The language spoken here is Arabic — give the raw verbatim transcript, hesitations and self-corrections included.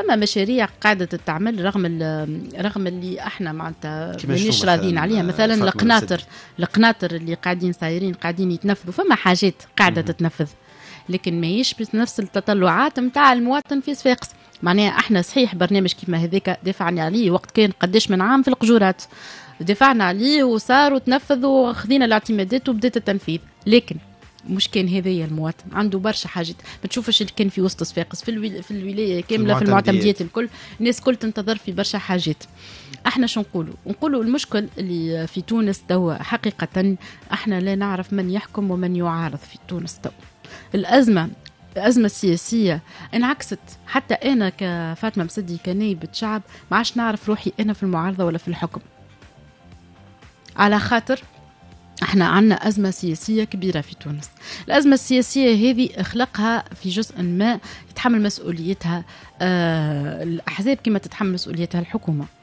فما مشاريع قاعده تتعمل رغم رغم اللي احنا معناتها مانيش راضيين عليها. مثلا القناطر القناطر اللي قاعدين صايرين قاعدين يتنفذوا، فما حاجات قاعده تتنفذ لكن ماهيش بنفس التطلعات نتاع المواطن في صفاقس. معناها احنا صحيح برنامج كيما هذاك دافعنا عليه وقت كان قداش من عام في القجورات، دفعنا عليه وصار وتنفذ وخذينا الاعتمادات وبدات التنفيذ، لكن مش كان هذايا المواطن عنده برشا حاجات. ما تشوفش اللي كان في وسط صفاقس في, الوي... في الولايه كامله في المعتمديات الكل الناس كل تنتظر في برشا حاجات. احنا شو نقولوا نقولوا المشكل اللي في تونس توا حقيقه احنا لا نعرف من يحكم ومن يعارض في تونس توا. الازمه الأزمة السياسية انعكست، حتى أنا كفاطمة مسدي كنائبة شعب ما عادش نعرف روحي أنا في المعارضة ولا في الحكم، على خاطر احنا عنا أزمة سياسية كبيرة في تونس. الأزمة السياسية هذه اخلقها في جزء ما يتحمل مسؤوليتها آه الأحزاب كما تتحمل مسؤوليتها الحكومة.